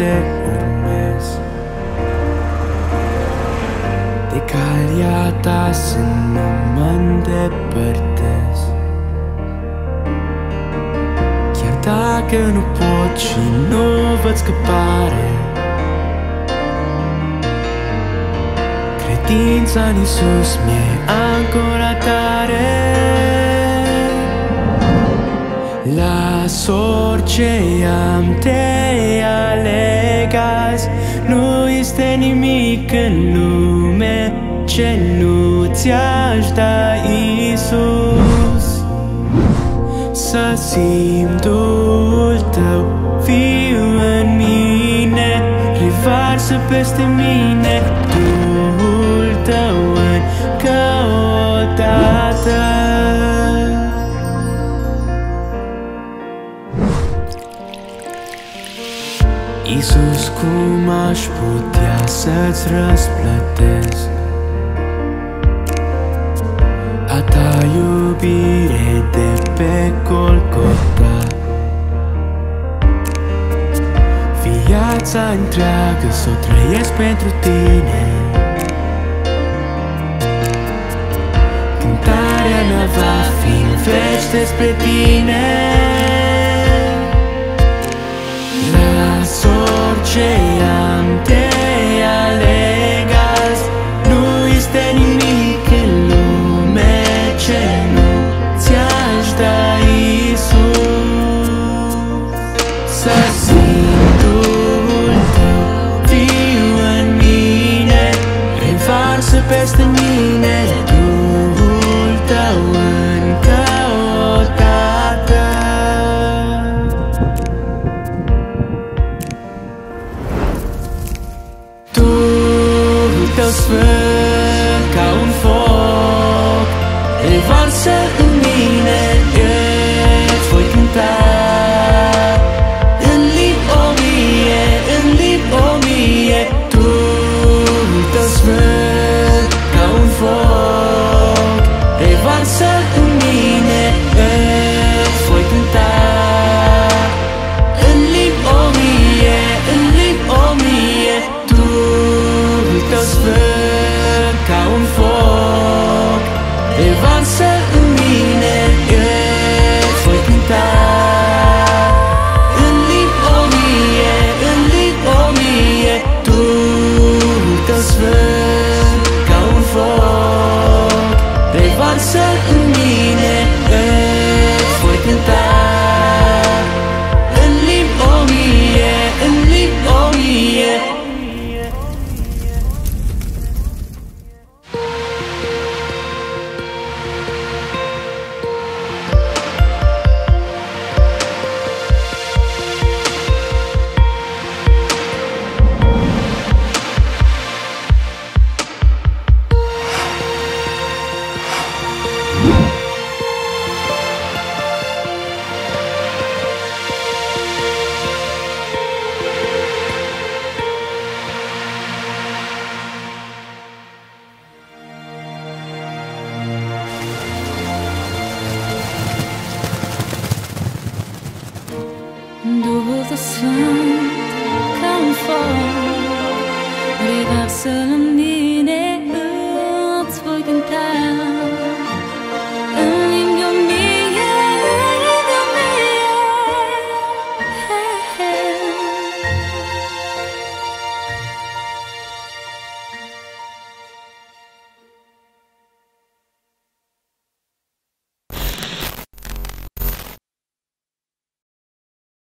te urmez. De calea ta să nu mă îndepărtez. Chiar dacă nu pot și nu văd scăpare, credința în Iisus mi-e ancora tare. Las orice am, te aleg azi. Nu este nimic în lume ce nu ți-aș da, Iisus. Să simt Duhul tău viu în mine, revarsă peste mine Duhul tău încă o dată. Iisus, cum aș putea să-ți răsplătesc a ta iubire de pe Golgota? Viața întreagă s-o trăiesc pentru tine. Cântarea mea va fi în veci despre tine. Las orice am, te aleg azi. Nu este nimic în lume ce nu ți-aș da, Iisus. Să simt Duhul tău viu în mine, revarsă peste mine Duhul tău încă o dată. Duhul tău sfânt ca un foc, revarsă în mine, îți voi cânta. În limbi o mie, Duhul tău sfânt ca un foc, revarsă în mine, îți voi cânta. În limbi o mie, Duhul tău sfânt ca un foc, revarsă în mine, îți voi cânta. În limbi o mie, Duhul tău sfânt ca un foc, revarsă în mine, îți voi cânta. În limbi o mie, Duhul tău sfânt ca un foc, revarsă în mine.